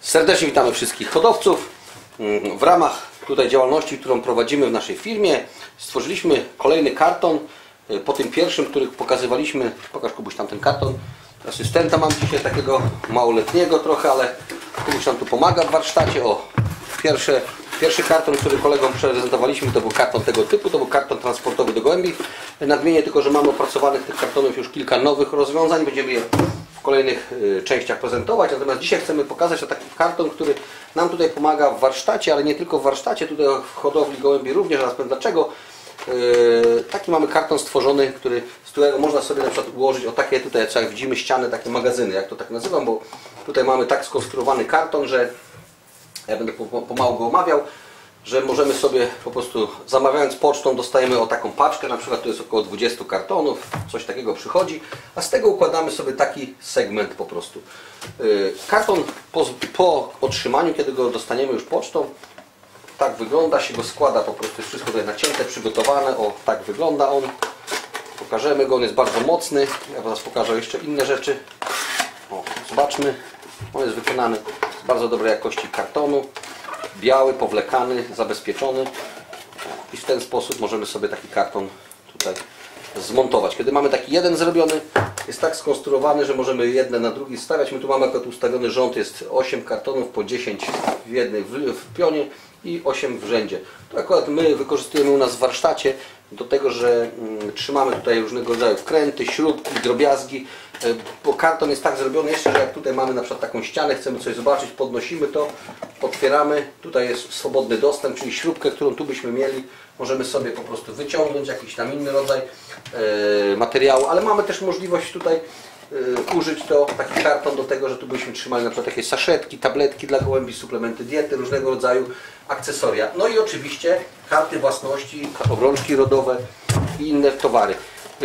Serdecznie witamy wszystkich hodowców. W ramach tutaj działalności, którą prowadzimy w naszej firmie, stworzyliśmy kolejny karton. Po tym pierwszym, który pokazywaliśmy, pokaż Kubuś tam ten karton. Asystenta mam dzisiaj takiego małoletniego trochę, ale Kubuś nam tu pomaga w warsztacie. O, pierwszy karton, który kolegom prezentowaliśmy, to był karton tego typu, to był karton transportowy do gołębi. Nadmienię tylko, że mamy opracowanych tych kartonów już kilka nowych rozwiązań. Będziemy je w kolejnych częściach prezentować. Natomiast dzisiaj chcemy pokazać taki karton, który nam tutaj pomaga w warsztacie, ale nie tylko w warsztacie, tutaj w hodowli gołębi również. Zaraz powiem dlaczego. Taki mamy karton stworzony, z którego można sobie na przykład ułożyć o takie tutaj, co jak widzimy, ściany, takie magazyny, jak to tak nazywam, bo tutaj mamy tak skonstruowany karton, że ja będę pomału go omawiał, że możemy sobie po prostu, zamawiając pocztą, dostajemy o taką paczkę, na przykład tu jest około 20 kartonów, coś takiego przychodzi, a z tego układamy sobie taki segment po prostu. Karton po otrzymaniu, kiedy go dostaniemy już pocztą, tak wygląda, się go składa, po prostu jest wszystko tutaj nacięte, przygotowane, o tak wygląda on. Pokażemy go, on jest bardzo mocny, ja zaraz pokażę jeszcze inne rzeczy. O, zobaczmy, on jest wykonany z bardzo dobrej jakości kartonu, biały, powlekany, zabezpieczony i w ten sposób możemy sobie taki karton tutaj zmontować. Kiedy mamy taki jeden zrobiony, jest tak skonstruowany, że możemy jedne na drugi stawiać. My tu mamy akurat ustawiony rząd, jest 8 kartonów po 10 w jednej w pionie i 8 w rzędzie. To akurat my wykorzystujemy u nas w warsztacie do tego, że trzymamy tutaj różnego rodzaju wkręty, śrubki, drobiazgi, bo karton jest tak zrobiony jeszcze, że jak tutaj mamy na przykład taką ścianę, chcemy coś zobaczyć, podnosimy to, otwieramy, tutaj jest swobodny dostęp, czyli śrubkę, którą tu byśmy mieli, możemy sobie po prostu wyciągnąć jakiś tam inny rodzaj materiału, ale mamy też możliwość tutaj użyć taki karton do tego, że tu byśmy trzymali na przykład jakieś saszetki, tabletki dla gołębi, suplementy diety, różnego rodzaju akcesoria. No i oczywiście karty własności, obrączki rodowe i inne towary.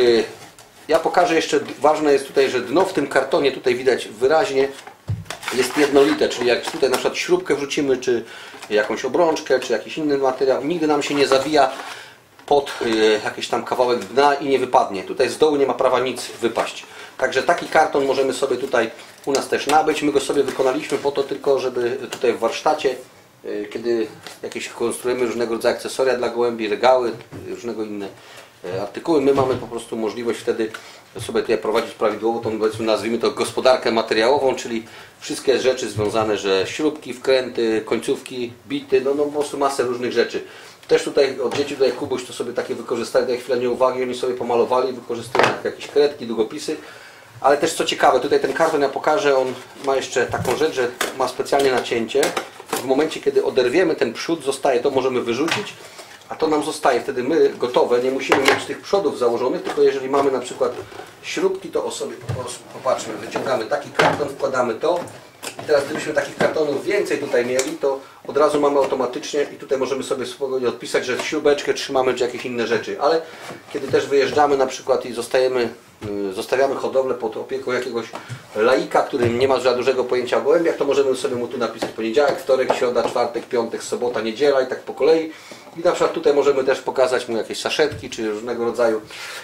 Ja pokażę jeszcze, ważne jest tutaj, że dno w tym kartonie, tutaj widać wyraźnie, jest jednolite, czyli jak tutaj na przykład śrubkę wrzucimy, czy jakąś obrączkę, czy jakiś inny materiał, nigdy nam się nie zawija pod jakiś tam kawałek dna i nie wypadnie. Tutaj z dołu nie ma prawa nic wypaść. Także taki karton możemy sobie tutaj u nas też nabyć. My go sobie wykonaliśmy po to tylko, żeby tutaj w warsztacie, kiedy jakieś konstruujemy różnego rodzaju akcesoria dla gołębi, regały, różnego inne artykuły, my mamy po prostu możliwość wtedy sobie tutaj prowadzić prawidłowo tą, powiedzmy, nazwijmy to gospodarkę materiałową, czyli wszystkie rzeczy związane, że śrubki, wkręty, końcówki, bity, no po prostu masę różnych rzeczy. Też tutaj od dzieci, tutaj Kubuś to sobie takie wykorzystali, tutaj chwilę nieuwagi, oni sobie pomalowali, wykorzystują jakieś kredki, długopisy. Ale też co ciekawe, tutaj ten karton ja pokażę, on ma jeszcze taką rzecz, że ma specjalnie nacięcie. W momencie, kiedy oderwiemy ten przód, zostaje, to możemy wyrzucić, a to nam zostaje. Wtedy my gotowe, nie musimy mieć tych przodów założonych, tylko jeżeli mamy na przykład śrubki, to sobie po prostu popatrzmy, wyciągamy taki karton, wkładamy to. I teraz gdybyśmy takich kartonów więcej tutaj mieli, to od razu mamy automatycznie i tutaj możemy sobie spokojnie odpisać, że śrubeczkę trzymamy czy jakieś inne rzeczy. Ale kiedy też wyjeżdżamy na przykład i zostawiamy hodowlę pod opieką jakiegoś laika, który nie ma za dużego pojęcia o gołębiach, to możemy sobie mu tu napisać poniedziałek, wtorek, środa, czwartek, piątek, sobota, niedziela i tak po kolei. I na przykład tutaj możemy też pokazać mu jakieś saszetki czy różnego rodzaju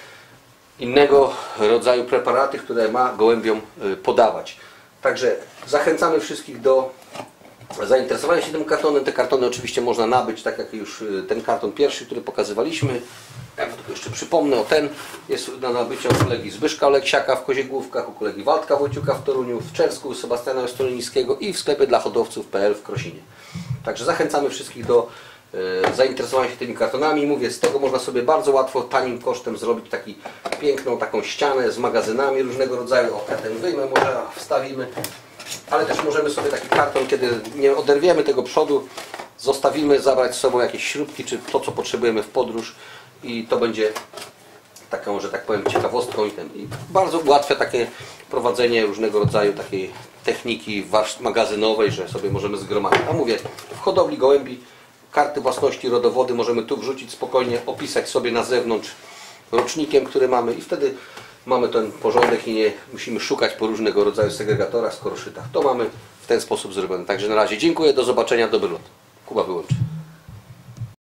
innego rodzaju preparaty, które ma gołębiom podawać. Także zachęcamy wszystkich do zainteresowania się tym kartonem. Te kartony oczywiście można nabyć, tak jak już ten karton pierwszy, który pokazywaliśmy. Ja tylko jeszcze przypomnę, ten jest na nabycie u kolegi Zbyszka Oleksiaka w Koziegłówkach, u kolegi Waldka Wojciuka w Toruniu, w Czersku, u Sebastiana Stronnickiego i w sklepie dla hodowców.pl w Krosinie. Także zachęcamy wszystkich do zainteresowania się tymi kartonami. Mówię, z tego można sobie bardzo łatwo, tanim kosztem zrobić piękną taką ścianę z magazynami różnego rodzaju. O, ja ten wyjmę, może wstawimy. Ale też możemy sobie taki karton, kiedy nie oderwiemy tego przodu, zostawimy, zabrać z sobą jakieś śrubki, czy to, co potrzebujemy w podróż i to będzie taką, że tak powiem, ciekawostką i bardzo ułatwia takie prowadzenie różnego rodzaju takiej techniki magazynowej, że sobie możemy zgromadzić. A mówię, w hodowli gołębi karty własności, rodowody możemy tu wrzucić spokojnie, opisać sobie na zewnątrz rocznikiem, który mamy i wtedy mamy ten porządek i nie musimy szukać po różnego rodzaju segregatorach, skoroszytach. To mamy w ten sposób zrobione. Także na razie dziękuję, do zobaczenia, dobry lot. Kuba wyłączy.